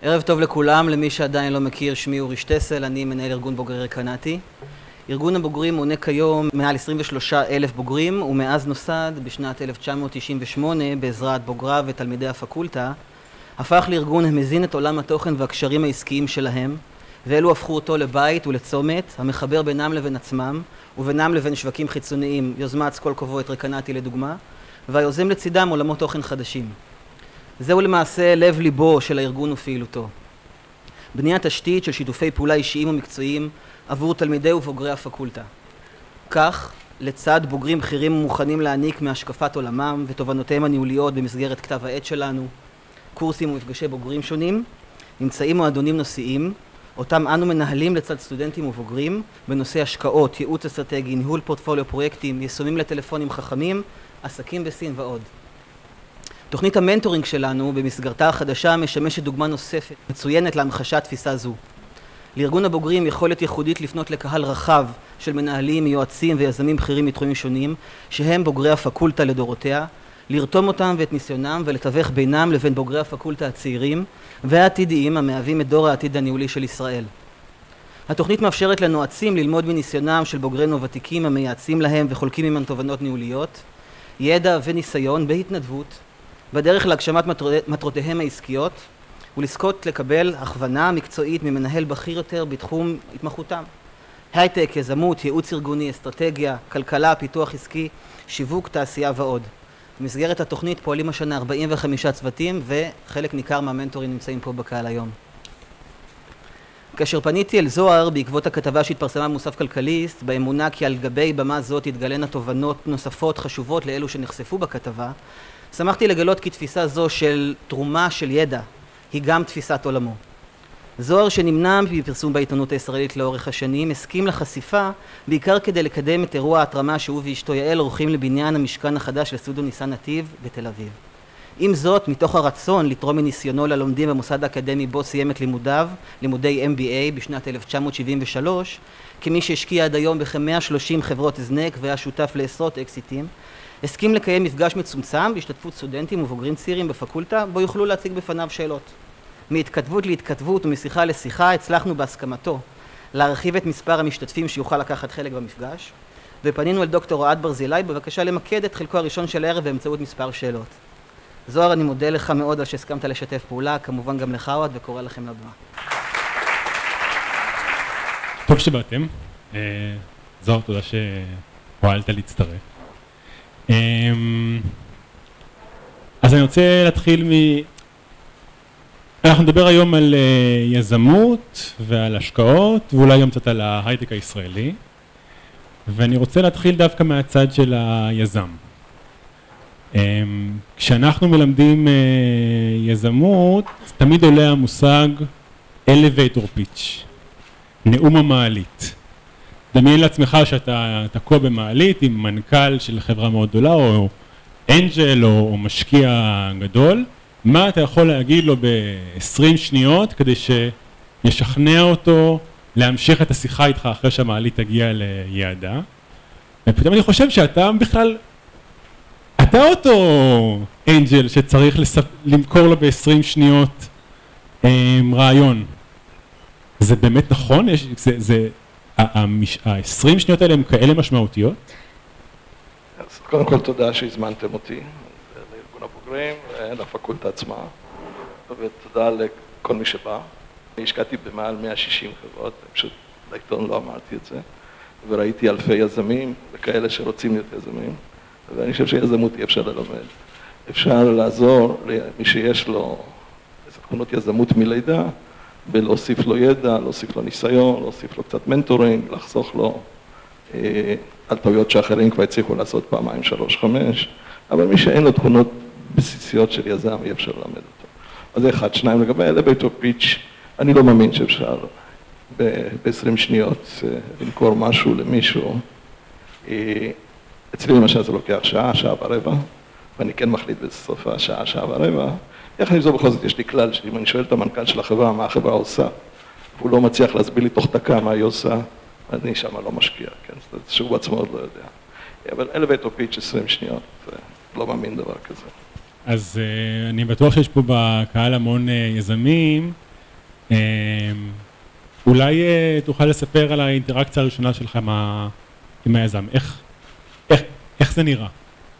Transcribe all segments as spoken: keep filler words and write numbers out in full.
ערב טוב לכולם, למי שעדיין לא מכיר, שמי אורי שטסל, אני מנהל ארגון בוגרי רקנאטי. ארגון הבוגרים מונה כיום מעל עשרים ושלושה אלף בוגרים, ומאז נוסד בשנת אלף תשע מאות תשעים ושמונה בעזרת בוגריו ותלמידי הפקולטה, הפך לארגון המזין את עולם התוכן והקשרים העסקיים שלהם, ואלו הפכו אותו לבית ולצומת, המחבר בינם לבין עצמם, ובינם לבין שווקים חיצוניים, יוזמת כל קובו את רקנאטי לדוגמה, והיוזם לצידם עולמות תוכן חדשים. זהו למעשה לב ליבו של הארגון ופעילותו. בניית תשתית של שיתופי פעולה אישיים ומקצועיים עבור תלמידי ובוגרי הפקולטה. כך, לצד בוגרים בכירים ומוכנים להעניק מהשקפת עולמם ותובנותיהם הניהוליות במסגרת כתב העת שלנו, קורסים ומפגשי בוגרים שונים, נמצאים מועדונים נושאיים, אותם אנו מנהלים לצד סטודנטים ובוגרים בנושא השקעות, ייעוץ אסטרטגי, ניהול פורטפוליו פרויקטים, יישומים לטלפונים חכמים, עסקים בסין ועוד. תוכנית המנטורינג שלנו במסגרתה החדשה משמשת דוגמה נוספת מצוינת להמחשת תפיסה זו. לארגון הבוגרים יכולת ייחודית לפנות לקהל רחב של מנהלים, יועצים ויזמים בכירים מתחומים שונים שהם בוגרי הפקולטה לדורותיה, לרתום אותם ואת ניסיונם ולתווך בינם לבין בוגרי הפקולטה הצעירים והעתידיים המהווים את דור העתיד הניהולי של ישראל. התוכנית מאפשרת לנועצים ללמוד מניסיונם של בוגרינו ותיקים המייעצים להם וחולקים עימם תובנות ניהוליות, ידע וניסיון בהתנדבות, בדרך להגשמת מטרותיהם העסקיות ולזכות לקבל הכוונה מקצועית ממנהל בכיר יותר בתחום התמחותם. הייטק, יזמות, ייעוץ ארגוני, אסטרטגיה, כלכלה, פיתוח עסקי, שיווק, תעשייה ועוד. במסגרת התוכנית פועלים השנה ארבעים וחמישה צוותים וחלק ניכר מהמנטורים נמצאים פה בקהל היום. כאשר פניתי אל זוהר בעקבות הכתבה שהתפרסמה במוסף כלכליסט, באמונה כי על גבי במה זאת יתגלנה תובנות נוספות חשובות לאלו שנחשפו בכתבה, שמחתי לגלות כי תפיסה זו של תרומה של ידע היא גם תפיסת עולמו. זוהר שנמנע מפרסום בעיתונות הישראלית לאורך השנים, הסכים לחשיפה בעיקר כדי לקדם את אירוע ההתרמה שהוא ואשתו יעל עורכים לבניין המשכן החדש של סטודיו ניסן נתיב בתל אביב. עם זאת, מתוך הרצון לתרום מניסיונו ללומדים במוסד האקדמי בו סיים את לימודיו, לימודי אם בי איי בשנת אלף תשע מאות שבעים ושלוש, כמי שהשקיע עד היום בכ-מאה ושלושים חברות הזנק והיה שותף לעשרות אקזיטים, הסכים לקיים מפגש מצומצם בהשתתפות סטודנטים ובוגרים צעירים בפקולטה, בו יוכלו להציג בפניו שאלות. מהתכתבות להתכתבות ומשיחה לשיחה הצלחנו בהסכמתו להרחיב את מספר המשתתפים שיוכל לקחת חלק במפגש, ופנינו אל דוקטור אוהד ברזילי בבקשה למקד את חלקו הראשון של הערב באמצעות מספר שאלות. זוהר, אני מודה לך מאוד על שהסכמת לשתף פעולה, כמובן גם לך אוהד, וקורא לכם לבמה. טוב שבאתם. זוהר, תודה שהועלת להצטרף. אז אני רוצה להתחיל מ... אנחנו נדבר היום על יזמות ועל השקעות ואולי גם קצת על ההייטק הישראלי, ואני רוצה להתחיל דווקא מהצד של היזם. כשאנחנו מלמדים יזמות תמיד עולה המושג elevator pitch, נאום המעלית. דמיין לעצמך שאתה תקוע במעלית עם מנכ"ל של חברה מאוד גדולה או אנג'ל או, או משקיע גדול, מה אתה יכול להגיד לו ב-עשרים שניות כדי שישכנע אותו להמשיך את השיחה איתך אחרי שהמעלית תגיע ליעדה? ופתאום אני חושב שאתה בכלל, אתה אותו אנג'ל שצריך לספ... למכור לו ב-עשרים שניות עם רעיון. זה באמת נכון? יש, זה, זה, ה-עשרים שניות האלה הם כאלה משמעותיות? אז קודם כל תודה שהזמנתם אותי לארגון הבוגרים ולפקולטה עצמה, ותודה לכל מי שבא. אני השקעתי במעל מאה ושישים חברות, פשוט בעיתון לא אמרתי את זה, וראיתי אלפי יזמים וכאלה שרוצים להיות יזמים, ואני חושב שיזמות אי אפשר ללמד. אפשר לעזור למי שיש לו תכונות יזמות מלידה, ולהוסיף לו ידע, להוסיף לו ניסיון, להוסיף לו קצת מנטורינג, לחסוך לו אה, על טעויות שאחרים כבר הצליחו לעשות פעמיים, שלוש, חמש, אבל מי שאין לו תכונות בסיסיות של יזם, אי אפשר ללמד אותו. אז זה אחד, שניים, לגבי elevator pitch, אני לא מאמין שאפשר ב-עשרים שניות למכור משהו למישהו. אה, אצלי למשל זה לוקח שעה, שעה ורבע, ואני כן מחליט בסוף השעה, שעה ורבע, יחד עם זו בכל זאת יש לי כלל שאם אני שואל את המנכ"ל של החברה מה החברה עושה, והוא לא מצליח להסביר לי תוך דקה מה היא עושה, אז אני שמה לא משקיע, כן? זאת אומרת שהוא בעצמו עוד לא יודע. אבל elevator pitch עשרים שניות, לא מאמין דבר כזה. אז אני בטוח שיש פה בקהל המון יזמים, אולי תוכל לספר על האינטראקציה הראשונה שלך עם היזם, איך, איך, איך זה נראה?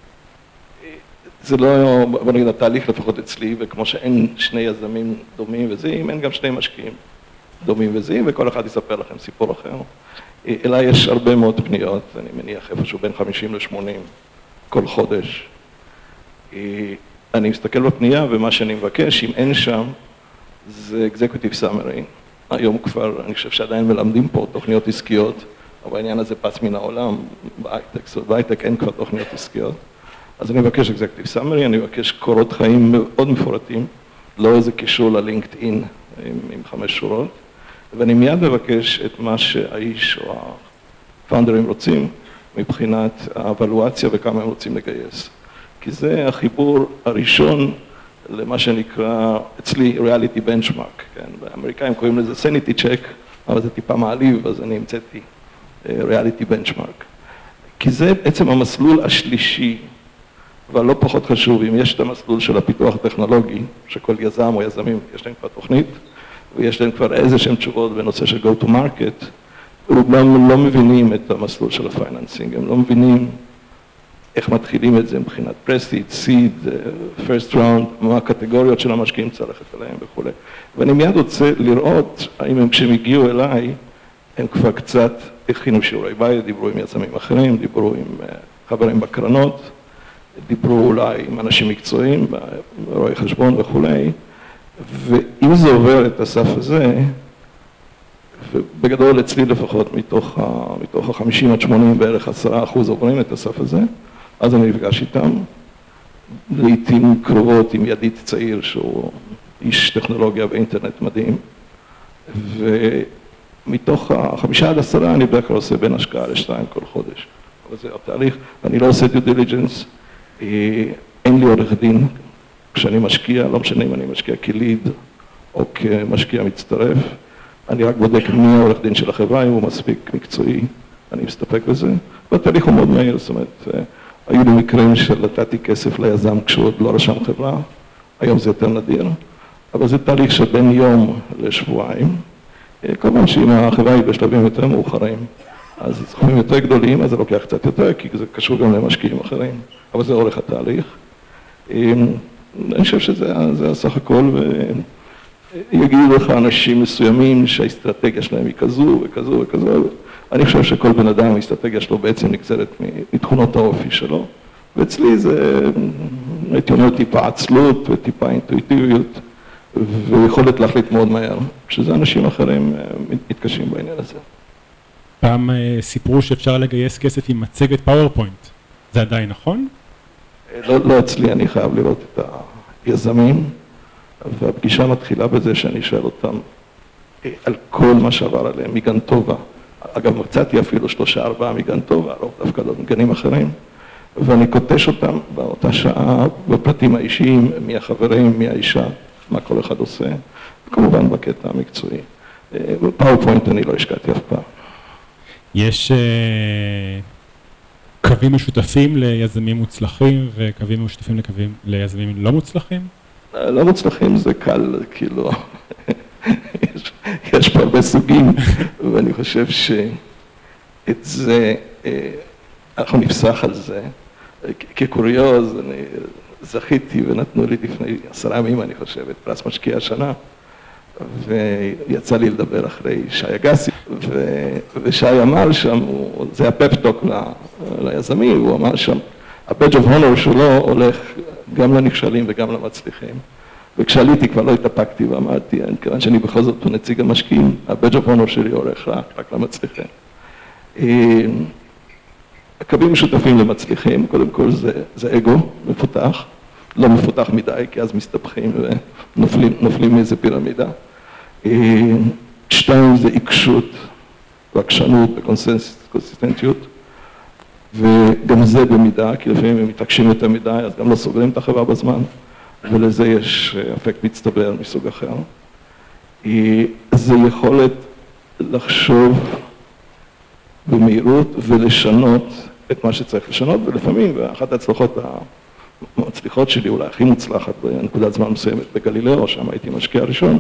זה לא, בוא נגיד, התהליך לפחות אצלי, וכמו שאין שני יזמים דומים וזהים, אין גם שני משקיעים דומים וזהים, וכל אחד יספר לכם סיפור אחר. אלא יש הרבה מאוד פניות, אני מניח איפשהו בין חמישים לשמונים כל חודש. אני מסתכל בפנייה, ומה שאני מבקש, אם אין שם, זה Executive Summary. היום כבר, אני חושב שעדיין מלמדים פה תוכניות עסקיות, אבל העניין הזה פס מן העולם, בהייטק, זאת אומרת, בהייטק אין כבר תוכניות עסקיות. אז אני מבקש Executive Summary, אני מבקש קורות חיים מאוד מפורטים, לא איזה קישור ללינקדאין עם, עם חמש שורות, ואני מיד מבקש את מה שהאיש או הפאונדרים רוצים, מבחינת האבלואציה וכמה הם רוצים לגייס. כי זה החיבור הראשון למה שנקרא, אצלי, Reality Benchmark, כן? באמריקאים קוראים לזה Sanity Check, אבל זה טיפה מעליב, אז אני המצאתי Reality Benchmark. כי זה בעצם המסלול השלישי, אבל לא פחות חשוב, אם יש את המסלול של הפיתוח הטכנולוגי, שכל יזם או יזמים, יש להם כבר תוכנית, ויש להם כבר איזה שהם תשובות בנושא של Go to Market, רובם לא מבינים את המסלול של הפייננסינג, הם לא מבינים איך מתחילים את זה מבחינת פרסיד, סיד, פרסט ראונד, מה הקטגוריות של המשקיעים צריך ללכת עליהם וכו'. ואני מיד רוצה לראות האם הם כשהם הגיעו אליי, הם כבר קצת הכינו שיעורי בית, דיברו עם יזמים אחרים, דיברו עם חברים בקרנות, דיברו אולי עם אנשים מקצועיים, רואי חשבון וכו'. ואם זה עובר את הסף הזה, ובגדול אצלי לפחות מתוך ה-חמישים עד שמונים בערך עשרה אחוז עוברים את הסף הזה, אז אני נפגש איתם, לעתים קרובות עם ידיד צעיר שהוא איש טכנולוגיה ואינטרנט מדהים, ומתוך החמישה עד עשרה אני בדרך כלל עושה בין השקעה לשתיים כל חודש. אבל זה התהליך, ואני לא עושה due diligence, אין לי עורך דין, כשאני משקיע, לא משנה אם אני משקיע כליד או כמשקיע מצטרף, אני רק בודק מי העורך דין של החברה, אם הוא מספיק מקצועי, אני מסתפק בזה, והתהליך הוא מאוד מהיר, זאת אומרת, היו לי מקרים של נתתי כסף ליזם כשהוא עוד לא רשם חברה, היום זה יותר נדיר, אבל זה תהליך של בין יום לשבועיים, כמובן שאם החברה היא בשלבים יותר מאוחרים, אז סכומים יותר גדולים, אז זה לוקח קצת יותר, כי זה קשור גם למשקיעים אחרים, אבל זה אורך התהליך. אני חושב שזה הסך הכל, ויגידו לך אנשים מסוימים שהאסטרטגיה שלהם היא כזו וכזו וכזו, אני חושב שכל בן אדם, האסטרטגיה שלו בעצם נגזרת מתכונות האופי שלו, ואצלי זה, הייתי אומר, טיפה עצלות וטיפה אינטואיטיביות, ויכולת להחליט מאוד מהר, שזה אנשים אחרים מתקשים בעניין הזה. פעם סיפרו שאפשר לגייס כסף עם מצגת פאורפוינט, זה עדיין נכון? לא, לא אצלי, אני חייב לראות את היזמים, והפגישה מתחילה בזה שאני שואל אותם על כל מה שעבר עליהם, מגן טובה. אגב, מצאתי אפילו שלושה ארבעה מגן טובה, לא דווקא לא מגנים אחרים, ואני קוטש אותם באותה שעה בפרטים האישיים, מי החברים, מי האישה, מה כל אחד עושה, וכמובן בקטע המקצועי. בפאורפוינט אני לא השקעתי אף פעם. יש קווים משותפים ליזמים מוצלחים וקווים משותפים לקווים ליזמים לא מוצלחים? לא מוצלחים זה קל, כאילו, יש, יש פה הרבה סוגים, ואני חושב שאת זה, אנחנו נפסח על זה. כקוריוז, אני זכיתי ונתנו לי לפני עשרה ימים, אני חושב, את פרס משקיע השנה, ויצא לי לדבר אחרי שי אגסי, ושי אמר שם, זה הפפטוק ליזמים, הוא אמר שם, ה-Badge of Honor שלו הולך גם לנכשלים וגם למצליחים. וכשעליתי כבר לא התאפקתי ואמרתי, כיוון שאני בכל זאת הוא נציג המשקיעים, ה-Badge of Honor שלי הולך רק, רק למצליחים. הקווים משותפים למצליחים, קודם כל זה, זה אגו מפותח, לא מפותח מדי, כי אז מסתבכים ונופלים נופלים מאיזה פירמידה. שתיים זה עיקשות, ועקשנות וקונסיסטנטיות, וגם זה במידה, כי לפעמים הם מתעקשים יותר מדי, אז גם לא סוגרים את החברה בזמן, ולזה יש אפקט מצטבר מסוג אחר. זה יכולת לחשוב במהירות ולשנות את מה שצריך לשנות, ולפעמים, ואחת ההצלחות המצליחות שלי, אולי הכי מוצלחת בנקודת זמן מסוימת בגלילאו, שם הייתי משקיע ראשון,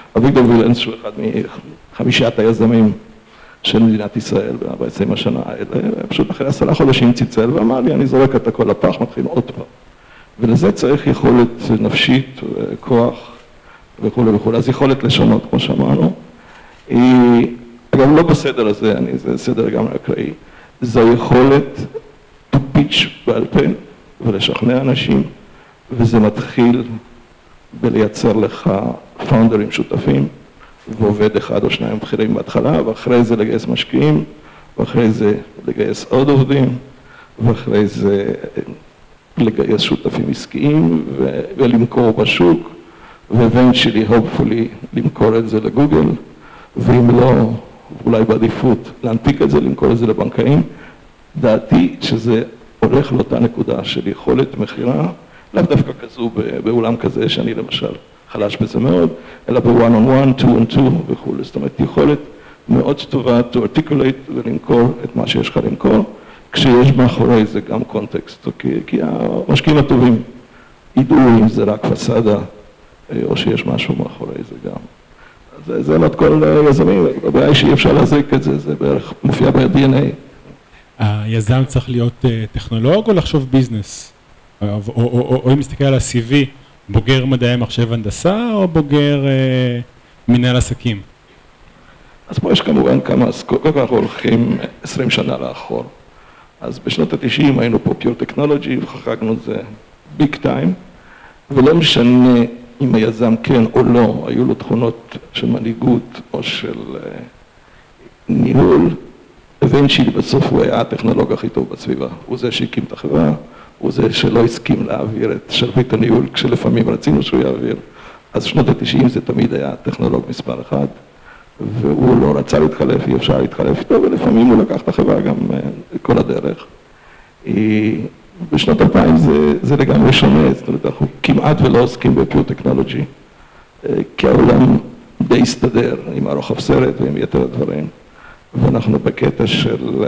אביגדור וילנס, שהוא אחד מחמישיית היזמים של מדינת ישראל ב-עשרים השנה האלה, פשוט אחרי עשרה חודשים ציצל ואמר לי, אני זורק את הכל לפח, מתחיל עוד פעם. ולזה צריך יכולת נפשית, כוח וכו' וכו'. אז יכולת לשונות, כמו שאמרנו. היא, אגב, לא בסדר הזה, אני, זה סדר גם אקראי, זו יכולת to pitch בעל פה ולשכנע אנשים, וזה מתחיל בלייצר לך פאונדרים שותפים, ועובד אחד או שניים בכירים בהתחלה, ואחרי זה לגייס משקיעים, ואחרי זה לגייס עוד עובדים, ואחרי זה לגייס שותפים עסקיים ולמכור בשוק, ואבנצ'לי, hopefully, למכור את זה לגוגל, ואם לא, אולי בעדיפות, להנפיק את זה, למכור את זה לבנקאים. דעתי שזה הולך לאותה נקודה של יכולת מחירה, לאו דווקא כזו באולם כזה, שאני למשל חלש בזה מאוד, אלא ב-one on one, two on two וכו'. זאת אומרת, יכולת מאוד טובה to articulate ולמכור את מה שיש לך למכור, כשיש מאחורי זה גם קונטקסט, כי, כי המשקיעים הטובים ידעו אם זה רק פסאדה, או שיש משהו מאחורי זה גם. זה, זה לא את כל יזמים, הבעיה היא שאי אפשר להזריק את זה, זה בערך מופיע ב-די אן איי. היזם צריך להיות טכנולוג או לחשוב ביזנס? או, או, או, או, או אם מסתכל על ה-סי וי, בוגר מדעי מחשב הנדסה או בוגר אה, מנהל עסקים? אז פה יש כמובן כמה, קודם כל אנחנו הולכים עשרים שנה לאחור. אז בשנות ה-תשעים היינו פה פיור טכנולוגי וחגגנו את זה ביג טיים, ולא משנה אם היזם כן או לא, היו לו תכונות של מנהיגות או של ניהול, eventually בסוף הוא היה הטכנולוג הכי טוב בסביבה. הוא זה שהקים את החברה, הוא זה שלא הסכים להעביר את שרביט הניהול, כשלפעמים רצינו שהוא יעביר. אז שנות ה-תשעים זה תמיד היה טכנולוג מספר אחד, והוא לא רצה להתחלף, אי אפשר להתחלף איתו, ולפעמים הוא לקח את החברה גם כל הדרך. בשנות אלפיים זה, זה לגמרי שונה, זאת אומרת, אנחנו כמעט ולא עוסקים בפיור טכנולוגי, כי העולם די הסתדר עם הרוחב סרט ועם יתר הדברים, ואנחנו בקטע של,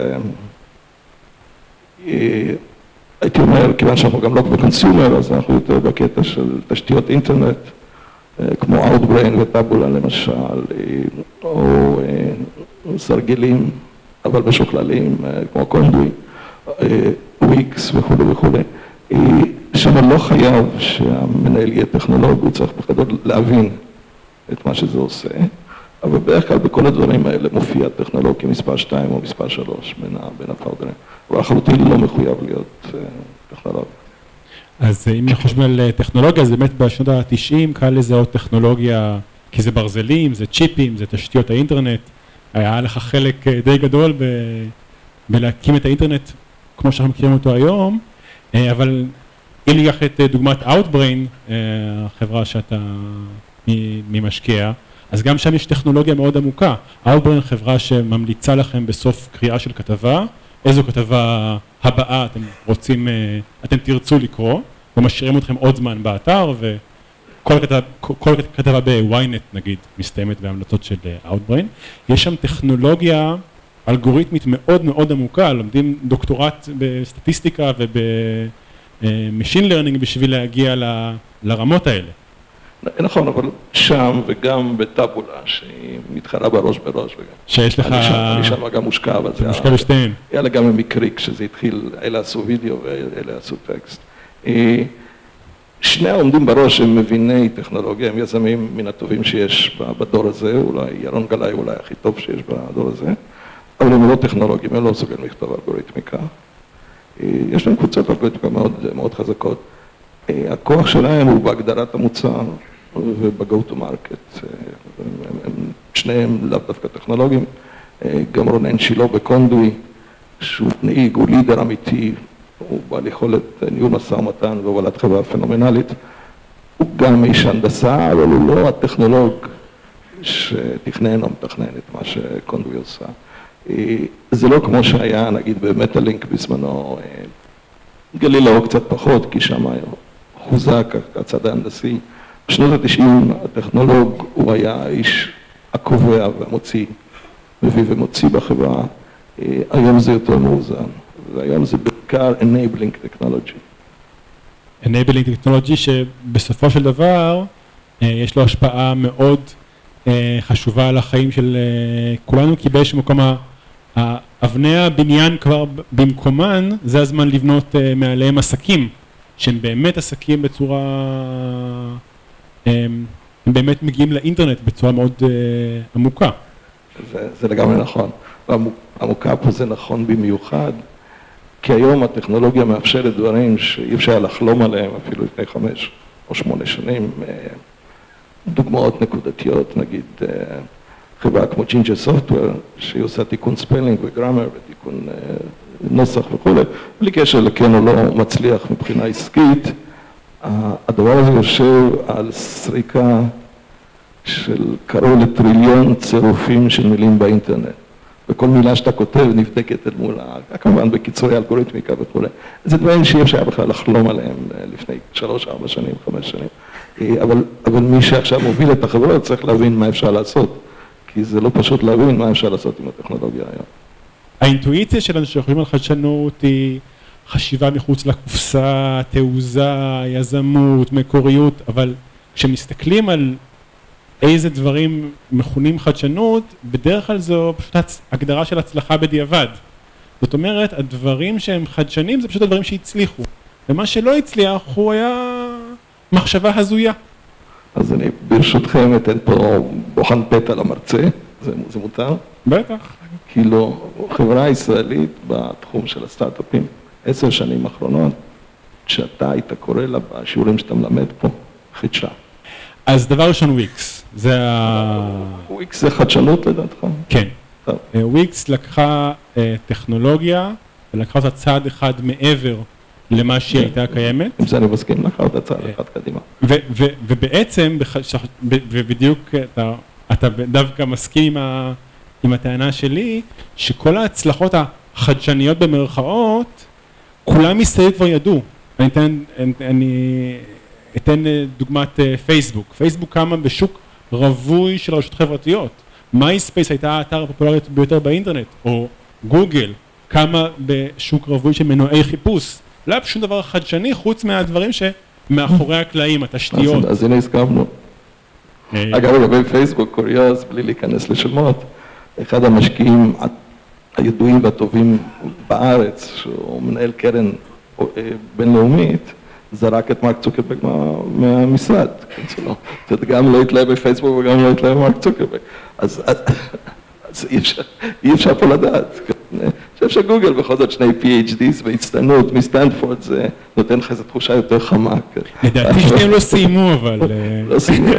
הייתי אומר, כיוון שאנחנו גם לא בקונסיומר, אז אנחנו יותר בקטע של תשתיות אינטרנט, כמו Outbrain וטאבולה למשל, או סרגלים, אבל משוכללים, כמו קונדוי, וויקס וכו' וכו'. שם לא חייב שהמנהל יהיה טכנולוג, הוא צריך בגדול להבין את מה שזה עושה, אבל בערך כלל בכל הדברים האלה מופיע טכנולוג כמספר שתיים או מספר שלוש בין הפאונדרים, אבל לחלוטין לא מחויב להיות טכנולוג. אז אם חושבים על טכנולוגיה, אז באמת בשנות ה-תשעים קל לזהות טכנולוגיה, כי זה ברזלים, זה צ'יפים, זה תשתיות האינטרנט, היה לך חלק די גדול ב... בלהקים את האינטרנט, כמו שאנחנו מכירים אותו היום, אבל אם ניקח את דוגמת Outbrain, החברה שאתה ממשקיע, אז גם שם יש טכנולוגיה מאוד עמוקה. Outbrain חברה שממליצה לכם בסוף קריאה של כתבה, איזו כתבה הבאה אתם רוצים, אתם תרצו לקרוא, ומשאירים אתכם עוד זמן באתר, וכל כתבה, כל כתבה ב-ynet נגיד, מסתיימת בהמלצות של Outbrain. יש שם טכנולוגיה אלגוריתמית מאוד מאוד עמוקה, לומדים דוקטורט בסטטיסטיקה וב-machine learning בשביל להגיע ל- לרמות האלה. נכון, אבל שם וגם בטאבולה, שהיא מתחרה בראש בראש. שיש לך... אני שם גם מושקע, אבל זה... מושקע בשתיהן. היה לגמרי מקרי כשזה התחיל, אלה עשו וידאו ואלה עשו טקסט. שני העומדים בראש הם מביני טכנולוגיה, הם יזמים מן הטובים שיש בדור הזה, אולי ירון גלאי אולי הכי טוב שיש בדור הזה, אבל הם לא טכנולוגים, הם לא מסוגלים לכתוב אלגוריתמיקה. יש להם קבוצות אלגוריתמיקה מאוד, מאוד חזקות. הכוח שלהם הוא בהגדרת המוצר וב-go to market. הם שניהם לאו דווקא טכנולוגים. גם רונן שילו בקונדוי, שהוא נהיג, הוא לידר אמיתי, הוא בעל יכולת ניהול משא ומתן והובלת חברה פנומנלית. הוא גם איש הנדסה, אבל הוא לא הטכנולוג שתכנן או מתכנן את מה שקונדוי עושה. זה לא כמו שהיה, נגיד, במטה-לינק בזמנו, גלילאו קצת פחות, כי שם היה חוזק הצד ההנדסי. בשנות ה-תשעים הטכנולוג הוא היה האיש הקובע והמוציא, מביא ומוציא בחברה. היום זה יותר מאוזן, והיום זה בעיקר enabling technology. enabling technology שבסופו של דבר יש לו השפעה מאוד חשובה על החיים של כולנו, כי באיזשהו מקום אבני הבניין כבר במקומן, זה הזמן לבנות מעליהם עסקים, שהם באמת עסקים בצורה, הם באמת מגיעים לאינטרנט בצורה מאוד עמוקה. זה, זה לגמרי נכון. עמוקה פה זה נכון במיוחד, כי היום הטכנולוגיה מאפשרת דברים שאי אפשר לחלום עליהם אפילו לפני חמש או שמונה שנים. דוגמאות נקודתיות, נגיד חברה כמו ג'ינג'ר סופטוור, שהיא עושה תיקון ספלינג וגרמר ותיקון נוסח וכו', בלי קשר לכן או לא מצליח מבחינה עסקית, הדבר הזה יושב על סריקה של קרוב לטריליון צירופים של מילים באינטרנט. וכל מילה שאתה כותב נבדקת אל מול, כמובן בקיצורי אלגוריתמיקה וכו'. זה דברים שאי אפשר בכלל לחלום עליהם לפני שלוש, ארבע שנים, חמש שנים. אבל, אבל מי שעכשיו מוביל את החברה צריך להבין מה אפשר לעשות, כי זה לא פשוט להבין מה אפשר לעשות עם הטכנולוגיה היום. האינטואיציה שלנו שחושבים על חדשנות היא חשיבה מחוץ לקופסה, תעוזה, יזמות, מקוריות, אבל כשמסתכלים על איזה דברים מכונים חדשנות, בדרך כלל זו פשוט הגדרה של הצלחה בדיעבד. זאת אומרת, הדברים שהם חדשנים זה פשוט הדברים שהצליחו, ומה שלא הצליח הוא היה מחשבה הזויה. אז אני ברשותכם אתן פה בוחן פתע למרצה, זה, זה מותר? בטח. כאילו, חברה ישראלית בתחום של הסטארט-אפים, עשר שנים האחרונות, שאתה היית קורא לה בשיעורים שאתה מלמד פה, חידשה. אז דבר ראשון וויקס, זה ה... וויקס זה חדשנות לדעתך? כן. וויקס לקחה טכנולוגיה, ולקחה אותה צעד אחד מעבר למה שהיא הייתה קיימת. עם זה אני מסכים, לקחה אותה צעד אחד קדימה. ובעצם, ובדיוק אתה דווקא מסכים עם הטענה שלי, שכל ההצלחות החדשניות במרכאות, כולם מסתיים כבר ידעו. אני אתן, אני אתן דוגמת פייסבוק. פייסבוק קמה בשוק רווי של רשתות חברתיות. מייספייס הייתה האתר הפופולרית ביותר באינטרנט, או גוגל קמה בשוק רווי של מנועי חיפוש. לא היה שום דבר חדשני חוץ מהדברים שמאחורי הקלעים, התשתיות. אז הנה הסכמנו. אגב, לגבי פייסבוק, קוריוז, בלי להיכנס לשמות, אחד המשקיעים הידועים והטובים בארץ, שהוא מנהל קרן בינלאומית, זרק את מרק צוקרברג מהמשרד. זאת גם לא התלהב בפייסבוק וגם לא התלהב במרק צוקרברג. אז אי אפשר פה לדעת. אני חושב שגוגל בכל זאת שני פי אייץ' די'ס בהצטיינות מסטנפורד, זה נותן לך איזו תחושה יותר חמה. לדעתי שהם לא סיימו, אבל... לא סיימו.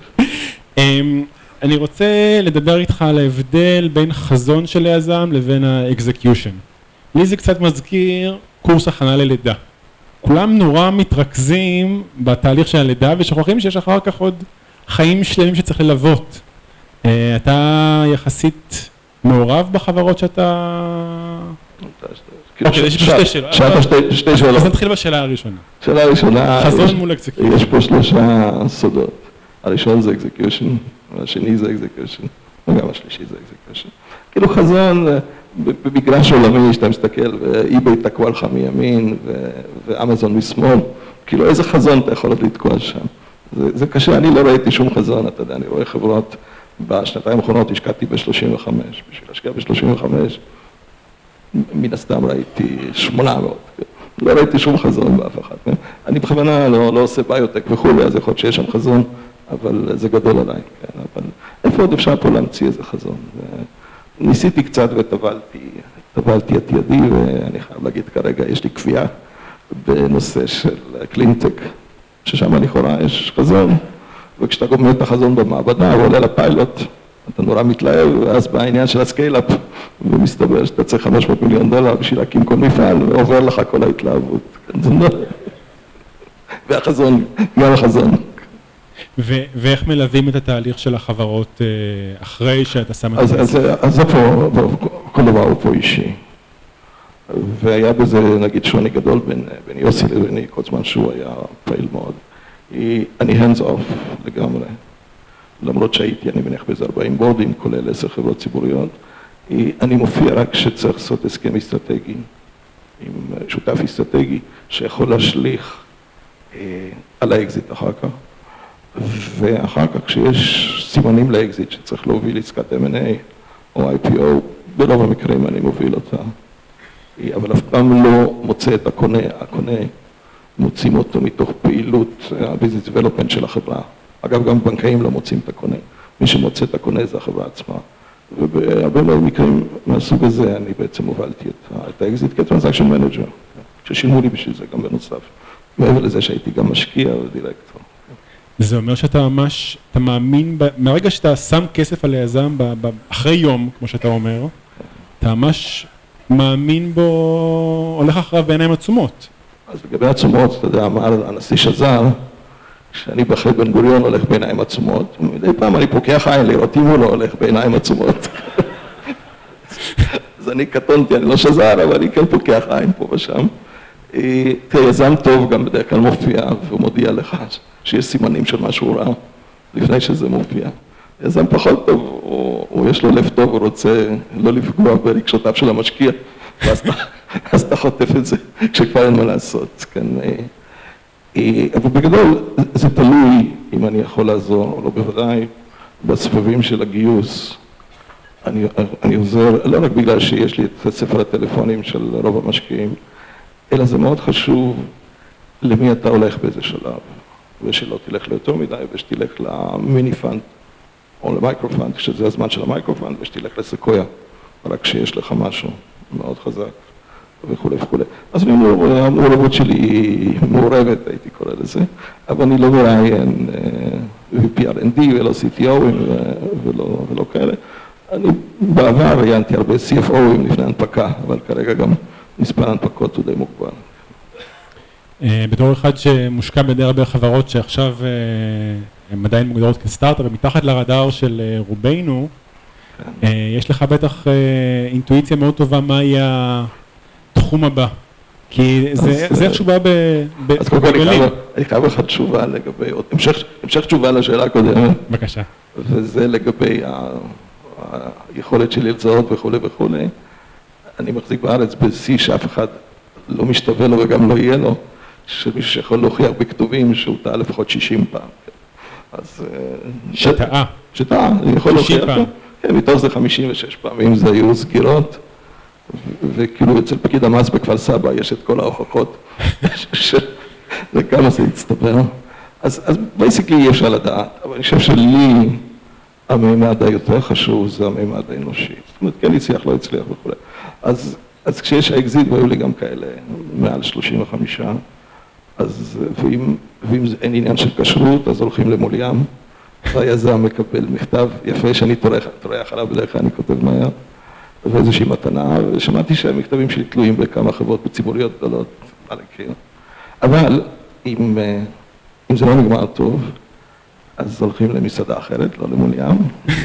אני רוצה לדבר איתך על ההבדל בין חזון של היזם לבין האקזקיושן. לי זה קצת מזכיר קורס הכנה ללידה. כולם נורא מתרכזים בתהליך של הלידה ושוכחים שיש אחר כך עוד חיים שלמים שצריך ללוות. אתה יחסית מעורב בחברות שאתה... אוקיי, יש שתי שאלות. שתי שאלות. אז נתחיל בשאלה הראשונה. שאלה הראשונה... חזון מול אקזקיושן. יש פה שלושה סודות. הראשון זה אקזקיושן, והשני זה אקזקיושן, וגם השלישי זה אקזקיושן. כאילו חזון, במגרש עולמי שאתה מסתכל, ואיביי תקוע לך מימין, ואמזון משמאל, כאילו איזה חזון אתה יכול עוד לתקוע שם. זה קשה, אני לא ראיתי שום חזון, אתה יודע, אני רואה חברות, בשנתיים האחרונות השקעתי ב-שלושים וחמש, בשביל להשקיע ב-שלושים וחמש, מן הסתם ראיתי שמונה מאות, לא ראיתי שום חזון באף אחד. אני בכוונה לא, לא עושה ביוטק וכולי, אז יכול להיות שיש שם חזון, אבל זה גדול עליי, כן, אבל איפה עוד אפשר פה להמציא איזה חזון? ניסיתי קצת וטבלתי, טבלתי את ידי, ואני חייב להגיד כרגע, יש לי קביעה בנושא של קלינטק, ששם לכאורה יש חזון, וכשאתה גומר את החזון במעבדה, ועולה לפיילוט, אתה נורא מתלהב, ואז בא העניין של הסקייל-אפ, ומסתבר שאתה צריך חמש מאות מיליון דולר בשביל להקים כל מפעל, ועובר לך כל ההתלהבות. והחזון, גם החזון. ואיך מלווים את התהליך של החברות אחרי שאתה שם את זה? אז זה פה, כל דבר הוא פה אישי. והיה בזה, נגיד, שוני גדול בין יוסי לביני, כל זמן שהוא היה פעיל מאוד. אני hands off לגמרי. למרות שהייתי, אני מניח באיזה ארבעים בורדים, כולל עשר חברות ציבוריות. אני מופיע רק כשצריך לעשות הסכם אסטרטגי, עם שותף אסטרטגי, שיכול להשליך על האקזיט אחר כך. ואחר כך כשיש סימנים לאקזיט שצריך להוביל עסקת אם אנד איי או איי פי או, ברוב המקרים אני מוביל אותה. אבל אף פעם לא מוצא את הקונה, הקונה מוצאים אותו מתוך פעילות ה-Business Development של החברה. אגב, גם בנקאים לא מוצאים את הקונה. מי שמוצא את הקונה זה החברה עצמה. ובהרבה מאוד מקרים מהסוג הזה אני בעצם הובלתי את האקזיט כטרנזקשן מנג'ר, ששילמו לי בשביל זה גם בנוסף. מעבר לזה שהייתי גם משקיע ודירקטור. זה אומר שאתה ממש, אתה מאמין, מהרגע שאתה שם כסף על היזם אחרי יום, כמו שאתה אומר, אתה ממש מאמין בו, הולך אחריו בעיניים עצומות. אז לגבי עצומות, אתה יודע, אמר הנשיא שזר, שאני בחרי בן גוריון הולך בעיניים עצומות, ומדי פעם אני פוקח עין לראות אם הוא לא הולך בעיניים עצומות. אז אני קטונתי, אני לא שזר, אבל אני כן פוקח עין פה ושם. תראה, יזם טוב גם בדרך כלל מופיע, והוא מודיע לך שיש סימנים של משהו רע, לפני שזה מופיע. יזם פחות טוב, הוא, הוא יש לו לב טוב, הוא רוצה לא לפגוע ברגשותיו של המשקיע, ואז אז אתה חוטף את זה, כשכבר אין מה לעשות. כן. אבל בגדול, זה תלוי אם אני יכול לעזור, או לא בוודאי, בסבבים של הגיוס. אני, אני עוזר, לא רק בגלל שיש לי את ספר הטלפונים של רוב המשקיעים, אלא זה מאוד חשוב למי אתה הולך באיזה שלב, ושלא תלך ליותר מדי, ושתלך למיני פאנד, או למייקרופאנד, שזה הזמן של המייקרופאנד, ושתלך לסקויה, רק שיש לך משהו מאוד חזק, וכו' וכו'. אז אני אומר, המעורבות שלי היא מעורבת, הייתי קורא לזה, אבל אני לא מראיין וי פי אר אנד די ולא סי טי או-ים ולא, ולא כאלה. אני בעבר ראיינתי הרבה סי אף או-ים לפני הנפקה, אבל כרגע גם מספר הנפקות הוא די מוגבל. בתור אחד שמושקע בידי הרבה חברות שעכשיו הן עדיין מוגדרות כסטארט-אפ, ומתחת לרדאר של רובנו, יש לך בטח אינטואיציה מאוד טובה מה יהיה התחום הבא. כי זה איכשהו בא בגלים. אז קודם כל אני חייב לך תשובה לגבי, המשך תשובה לשאלה הקודמת. בבקשה. וזה לגבי היכולת שלי לזהות וכו' וכו'. אני מחזיק בארץ ב-C שאף אחד לא משתווה לו וגם לא יהיה לו, שמישהו שיכול להוכיח בכתובים שהוא טעה לפחות שישים פעם. אז... שטעה. שטעה, אני יכול להוכיח לו. כן, מתוך זה חמישים ושש פעמים זה היו סגירות, וכאילו אצל פקיד המס בכפר סבא יש את כל ההוכחות, וכמה זה הצטבר. אז בייסיקלי אי אפשר לדעת, אבל אני חושב שלי הממד היותר חשוב זה הממד האנושי. זאת אומרת, כן הצליח, לא הצליח וכו'. אז, אז כשיש האקזיט, והיו לי גם כאלה מעל שלושים וחמישה, אז, ואם, ואם אין עניין של כשרות, אז הולכים למול ים, והיזם מקבל מכתב יפה שאני טורח, טורח עליו בדרך כלל, אני כותב מהר, ואיזושהי מתנה, ושמעתי שהמכתבים שלי תלויים בכמה חברות ציבוריות גדולות, על הקיר. אבל אם, אם זה לא נגמר טוב, אז הולכים למסעדה אחרת, לא למול ים,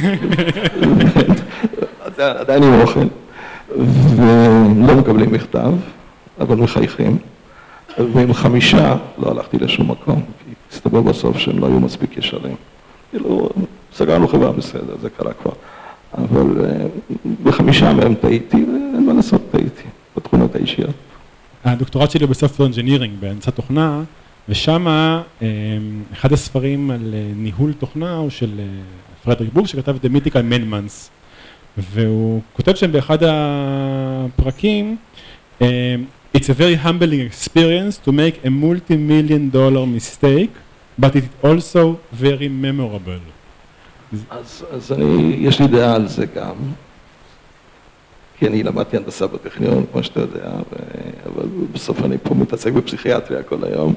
עדיין עם אוכל, ולא מקבלים מכתב, אבל מחייכים, ועם חמישה לא הלכתי לשום מקום, כי הסתבר בסוף שהם לא היו מספיק ישרים. כאילו, סגרנו חברה בסדר, זה קרה כבר, אבל בחמישה מהם טעיתי, ואין מה לעשות, טעיתי, בתכונות האישיות. הדוקטורט שלי הוא בסופטוור אנג'ינירינג, בהנדסת תוכנה, ושם אחד הספרים על ניהול תוכנה הוא של פרדריק בורג, שכתב את The Mythical Man Months, והוא כותב שם באחד הפרקים, It's a very humbling experience to make a multi-million dollar mistake, but it's also very memorable. אז, אז אני, יש לי דעה על זה גם, כי אני למדתי הנדסה בטכניון, כמו שאתה יודע, ו... אבל בסוף אני פה מתעסק בפסיכיאטריה כל היום.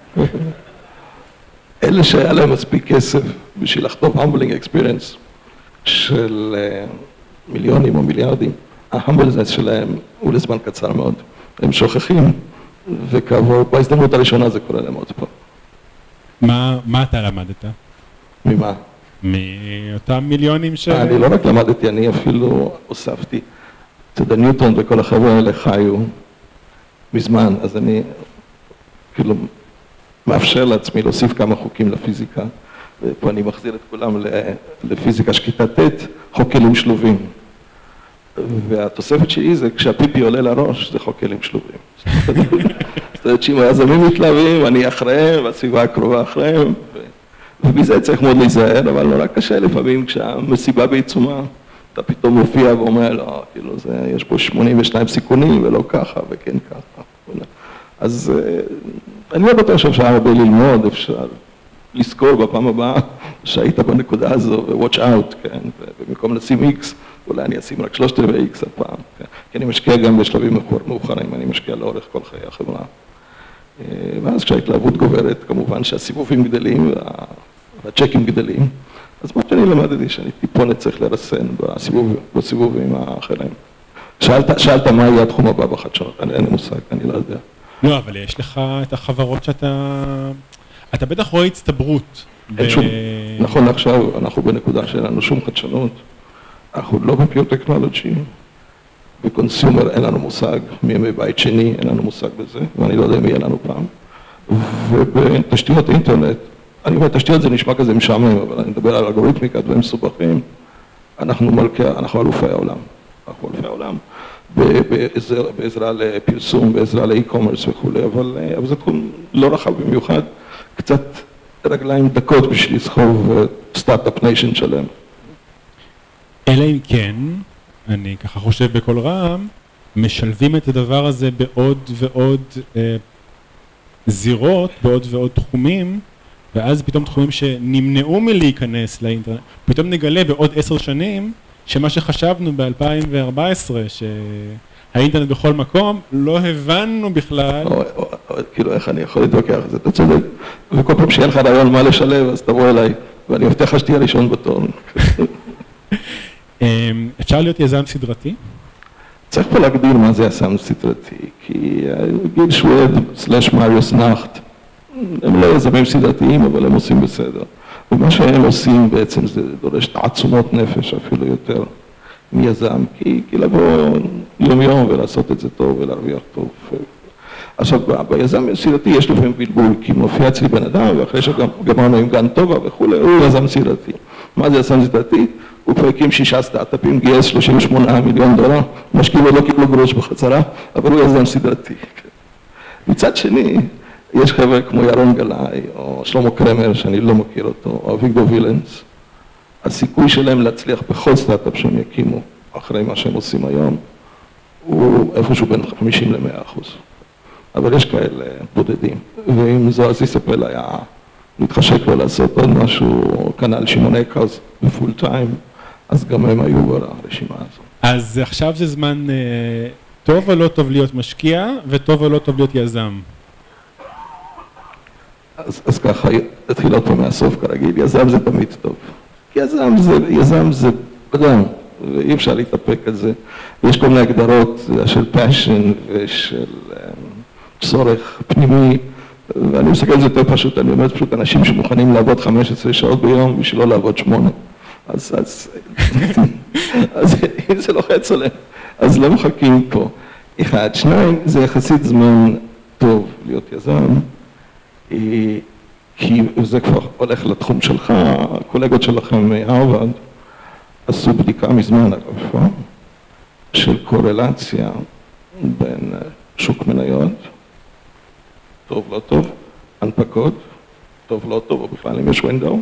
אלה שהיה להם מספיק כסף בשביל לחטוף humbling experience של מיליונים או מיליארדים, ה-humbleness שלהם הוא לזמן קצר מאוד. הם שוכחים, וכעבור, בהזדמנות הראשונה זה קורה להם עוד פה. מה, מה אתה למדת? ממה? מאותם מיליונים ש... אני לא רק למדתי, אני אפילו הוספתי. אתה יודע, ניוטון וכל החבר'ה האלה חיו מזמן, אז אני כאילו מאפשר לעצמי להוסיף כמה חוקים לפיזיקה, ופה אני מחזיר את כולם לפיזיקה שקטה ט', חוק כלים שלובים. והתוספת שלי זה כשהפיפי עולה לראש, זה חוק כלים שלובים. זאת אומרת שאם היזמים מתלהבים, אני אחריהם, והסביבה הקרובה אחריהם, ובזה צריך מאוד להיזהר, אבל נורא קשה לפעמים כשהמסיבה בעיצומה, אתה פתאום מופיע ואומר, לא, כאילו זה, יש פה שמונים ושניים סיכונים ולא ככה וכן ככה. אז אני לא בטוח שאפשר הרבה ללמוד, אפשר לזכור בפעם הבאה שהיית בנקודה הזו ו-watch out, כן, ובמקום לשים X, אולי אני אשים רק שלושת רבעי X הפעם, כן, כי אני משקיע גם בשלבים מאוחרים, אני משקיע לאורך כל חיי החברה. ואז כשההתלהבות גוברת, כמובן שהסיבובים גדלים והצ'קים גדלים, אז מה שאני למדתי שאני טיפונת צריך לרסן בסיבוב, בסיבובים האחרים. שאלת, שאלת מה יהיה התחום הבא בחדשנות, אני אין לי מושג, אני לא יודע. לא, אבל יש לך את החברות שאתה, אתה בטח רואה הצטברות. אין ב... שום, נכון לעכשיו, אנחנו בנקודה שאין לנו שום חדשנות, אנחנו לא בפיור טכנולוגי, בקונסיומר אין לנו מושג, מימי בית שני אין לנו מושג בזה, ואני לא יודע מי יהיה לנו פעם, ובתשתיות אינטרנט, אני אומר, תשתיות זה נשמע כזה משעמם, אבל אני מדבר על אלגוריתמיקה, דברים מסובכים, אנחנו מלכי, אנחנו אלופי העולם, אנחנו אלופי העולם, בעזרה, בעזרה לפרסום, בעזרה לאי-קומרס וכולי, אבל, אבל זה תחום לא רחב במיוחד, קצת רגליים דקות בשביל לסחוב סטארט-אפ ניישן שלם. אלא אם כן, אני ככה חושב בכל רעם, משלבים את הדבר הזה בעוד ועוד אה, זירות, בעוד ועוד תחומים, ואז פתאום תחומים שנמנעו מלהיכנס לאינטרנט, פתאום נגלה בעוד עשר שנים, שמה שחשבנו ב-אלפיים וארבע עשרה, שהאינטרנט בכל מקום, לא הבנו בכלל. או, או, או, כאילו, איך אני יכול להתווכח את זה? אתה צודק. וכל פעם שיהיה לך רעיון מה לשלב, אז תבוא אליי, ואני מבטיח לך שתהיה ראשון בתור. אפשר להיות יזם סדרתי? צריך פה להגדיר מה זה יזם סדרתי, כי גיל שווד סלש מריוס נחט, הם לא יזמים סדרתיים, אבל הם עושים בסדר. ומה שהם עושים בעצם זה דורש תעצומות נפש אפילו יותר מיזם, כי, כי לבוא יום יום ולעשות את זה טוב ולהרוויח טוב. עכשיו, ביזם סדרתי יש לפעמים בלבול, כי מופיע אצלי בן אדם, ואחרי שגמרנו עם גן טובה וכולי, הוא יזם סדרתי. מה זה יזם סדרתי? הוא כבר הקים שישה סטארט-אפים, גייס שלושים ושמונה מיליון דולר, משקיעים לא קיבלו גרוש בחזרה, אבל הוא יזם סדרתי. מצד שני, יש חבר'ה כמו ירון גלאי, או שלמה קרמר, שאני לא מכיר אותו, או אביגדור וילנס, הסיכוי שלהם להצליח בכל סטארט-אפ שהם יקימו, אחרי מה שהם עושים היום, הוא איפשהו בין חמישים למאה אחוז. אבל יש כאלה בודדים, ואם זו אז יספל היה מתחשק לו לעשות עוד משהו, כנ"ל שמעון אקרז בפול טיים, אז גם הם היו ברשימה הזו. אז עכשיו זה זמן אה, טוב או לא טוב להיות משקיע, וטוב או לא טוב להיות יזם? אז, אז ככה, התחיל עוד פעם מהסוף כרגיל, יזם זה תמיד טוב. יזם זה, יזם זה אדם, ואי אפשר להתאפק על זה. ויש כל מיני הגדרות של passion ושל צורך פנימי, ואני מסתכל על זה יותר פשוט, אני אומר פשוט אנשים שמוכנים לעבוד חמש עשרה שעות ביום בשביל לא לעבוד שמונה. אז, אז, אז אם זה לוחץ עליהם, אז לא מחכים פה. אחד, שניים, זה יחסית זמן טוב להיות יזם, כי זה כבר הולך לתחום שלך, הקולגות שלכם מהרווארד עשו בדיקה מזמן, אגב, של קורלציה בין שוק מניות, טוב לא טוב, הנפקות, טוב לא טוב, או בכלל אם יש ווינדו,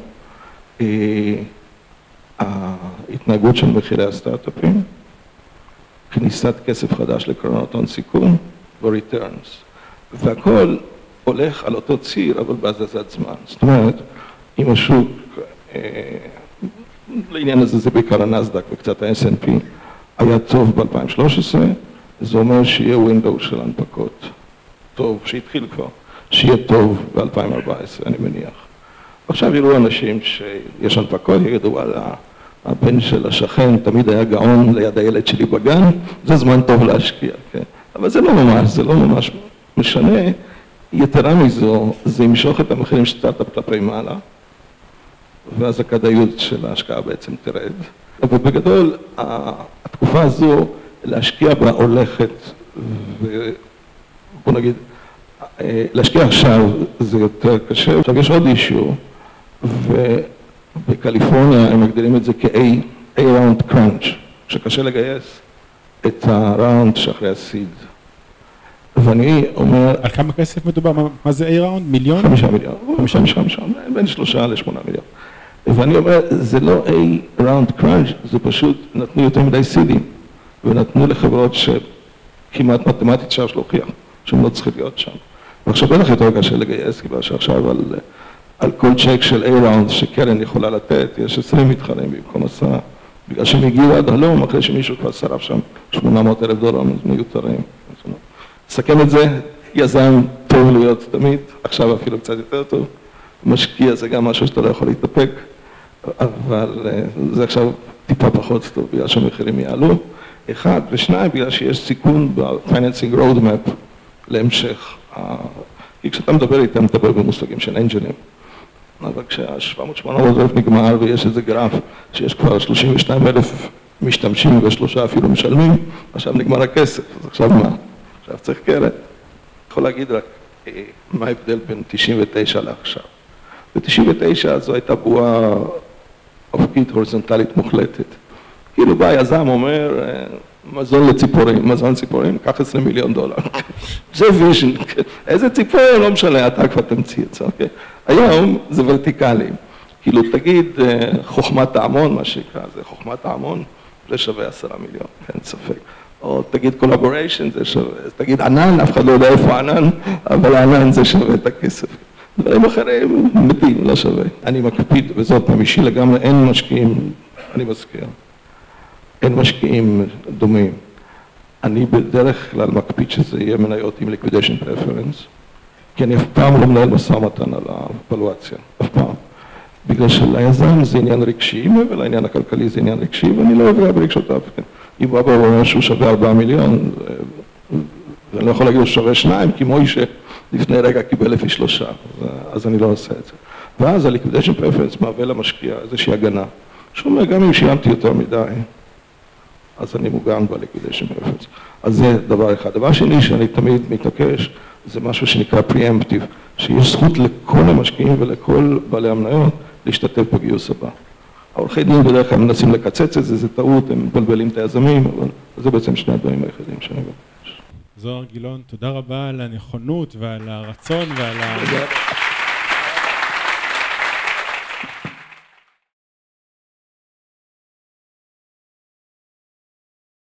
ההתנהגות של מחירי הסטארט-אפים, כניסת כסף חדש לקרנות הון סיכון ו-returns, והכל הולך על אותו ציר, אבל בהזזת זמן. זאת אומרת, אם השוק, אה, לעניין הזה זה בעיקר הנסדק וקצת ה-אס אנד פי, היה טוב ב-אלפיים ושלוש עשרה, זה אומר שיהיה ווינדו של הנפקות. טוב, שהתחיל כבר, שיהיה טוב ב-אלפיים וארבע עשרה, אני מניח. עכשיו יראו אנשים שיש הנפקות, יגידו על הבן של השכן, תמיד היה גאון ליד הילד שלי בגן, זה זמן טוב להשקיע, כן? אבל זה לא ממש, זה לא ממש משנה. יתרה מזו, זה ימשוך את המחירים של סטארט-אפ כלפי מעלה, ואז הכדאיות של ההשקעה בעצם תרד. אבל בגדול, התקופה הזו, להשקיע בה הולכת, ובוא נגיד, להשקיע עכשיו זה יותר קשה. עכשיו יש עוד אישיו, ובקליפורניה הם מגדירים את זה כ-A round crunch, שקשה לגייס את הראונד שאחרי הסיד. ואני אומר... על כמה כסף מדובר? מה זה A-Round? מיליון? חמישה מיליון. חמישה מיליון. בין שלושה לשמונה מיליון. ואני אומר, זה לא A-Round crunch, זה פשוט נתנו יותר מדי סידים, ונתנו לחברות שכמעט מתמטית אפשר להוכיח, שהם לא צריכים להיות שם. ועכשיו בטח יותר קשה לגייס, כי שעכשיו על, על כל צ'ק של A-Round שקרן יכולה לתת, יש עשרים מתחרים במקום עשרה, בגלל שהם הגיעו עד הלום, אחרי שמישהו כבר שרף שם שמונה מאות אלף דולר מיותרים. לסכם את זה, יזם טוב להיות תמיד, עכשיו אפילו קצת יותר טוב, משקיע זה גם משהו שאתה לא יכול להתאפק, אבל זה עכשיו טיפה פחות טוב, בגלל שהמחירים יעלו. אחד, ושניים, בגלל שיש סיכון ב-Financing Roadmap להמשך. כי כשאתה מדבר איתם, אתה מדבר במושגים של אנג'ינים. אבל כשה-שבע מאות שמונה מאות אלף נגמר ויש איזה גרף שיש כבר שלושים ושניים אלף משתמשים ושלושה אפילו משלמים, עכשיו נגמר הכסף, אז עכשיו מה? עכשיו צריך קרן. אני יכול להגיד רק מה ההבדל בין תשעים ותשע לעכשיו. ב-תשעים ותשע זו הייתה בועה אופקית הורזונטלית מוחלטת. כאילו בא יזם אומר, מזון לציפורים, מזון לציפורים, קח עשרים מיליון דולר. זה ויז'ן, איזה ציפורים, לא משנה, אתה כבר תמציא את זה, אוקיי? היום זה ורטיקלי. כאילו תגיד חוכמת ההמון, מה שיקרא, זה חוכמת ההמון, זה שווה עשרה מיליון, אין ספק. או תגיד collaboration, זה שווה, תגיד ענן, אף אחד לא יודע איפה ענן, אבל הענן זה שווה את הכסף. דברים אחרים מתים, לא שווה. אני מקפיד, וזאת פעם אישי לגמרי, אין משקיעים, אני מזכיר, אין משקיעים דומים. אני בדרך כלל מקפיד שזה יהיה מניות עם liquidation preference, כי אני אף פעם לא מנהל משא ומתן על האבלואציה, אף פעם. בגלל שליזם זה עניין רגשי, ולעניין הכלכלי זה עניין רגשי, ואני לא אוהב ברגשותיו. אם הוא אומר שהוא שווה ארבעה מיליון, ואני לא יכול להגיד שהוא שווה שניים, כי מוישה לפני רגע קיבל לפי שלושה, אז אני לא עושה את זה. ואז ה-liquidation preference מהווה למשקיע איזושהי הגנה, שאומר, גם אם שיימתי יותר מדי, אז אני מוגן ב-liquidation preference. אז זה דבר אחד. דבר שני שאני תמיד מתעקש, זה משהו שנקרא preemptive, שיש זכות לכל המשקיעים ולכל בעלי המניות להשתתף בגיוס הבא. העורכי דין בדרך כלל מנסים לקצץ את זה, זה טעות, הם מבלבלים את היזמים, אבל זה בעצם שני הדברים היחידים שאני מבקש. זוהר גילון, תודה רבה על הנכונות ועל הרצון ועל ה...